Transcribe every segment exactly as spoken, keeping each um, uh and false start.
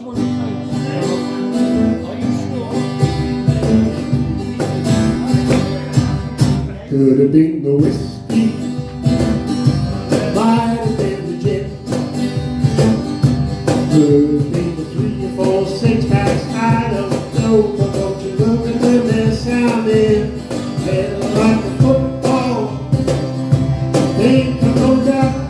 one takes. Are you sure? Could have been the whiskey, might have been the gin, could have been the three or four six packs, I don't know, but don't you look at the mess I'm in, head like a football, think I'm gonna die,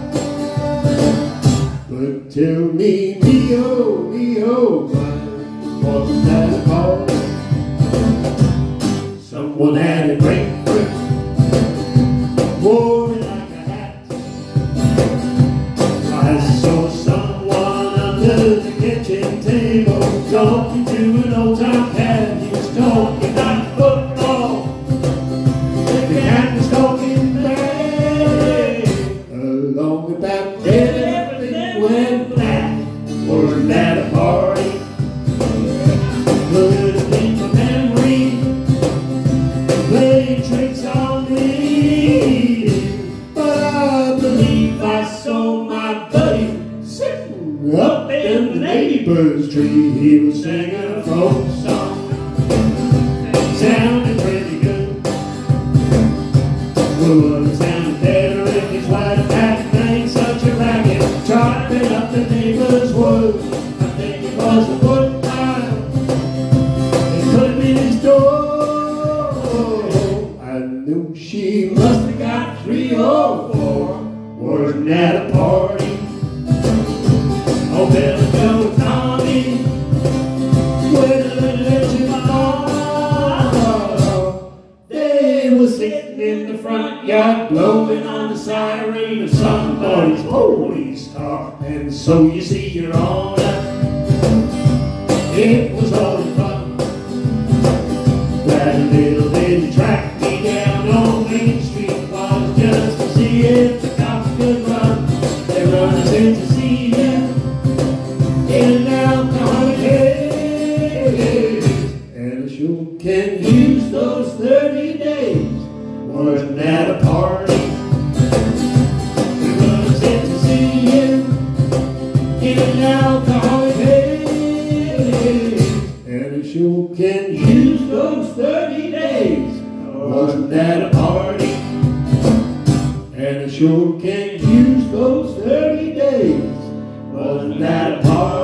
but tell me, me oh, me oh, mine, wasn't that a party? Someone had a grapefruit, wore it like a hat. I saw someone under the kitchen table talking to an old-time cat. He was talking about football. The cat was talking back, along about dead everything went black. Wasn't that a party? Could have been my memory playing tricks on me, but I believe I saw my buddy sitting up in the neighbor's tree. He was singing a folk song, sounded pretty good. Would have sounded better if his wife hadn't made such a racket, chopping up the neighbor's wood. I think it was a woodpile, it could have been his door. I knew she must have got three or four. Wasn't that a party? Oh, Billy Joe Tommy, with a little engine on. They were sitting in the front yard, blowing on the siren of somebody's police car. And so you see you're on up. It was all in fun. That little bitty track me down on Main Street was just to see if the cops could run. They run us in to see him in an alcoholic haze. And I sure can use those thirty days. Wasn't that a party? They run us in to see him in an alcoholic haze. And I sure can use those thirty days. Wasn't that a party? And I sure can use those thirty days. Wasn't that a party?